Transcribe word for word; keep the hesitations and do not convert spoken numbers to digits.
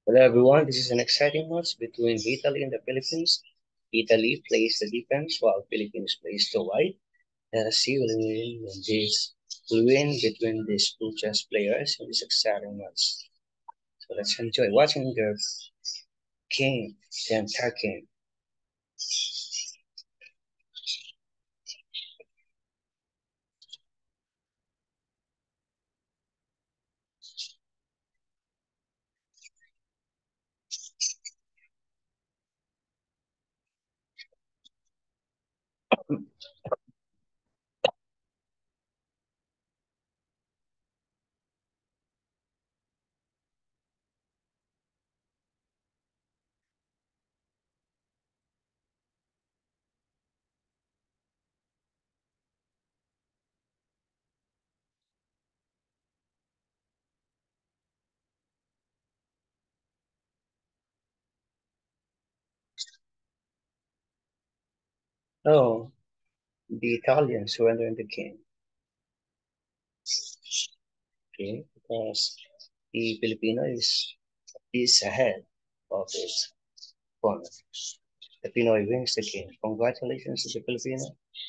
Hello everyone, this is an exciting match between Italy and the Philippines. Italy plays the defense while Philippines plays the wide. Let us see who will win when this will win between these two chess players in this exciting match. So let's enjoy watching their game, the entire game. Oh, the Italians surrender in the game. Okay, because the Filipino is is ahead of its opponent. The Pinoy wins the game. Congratulations to the Filipino.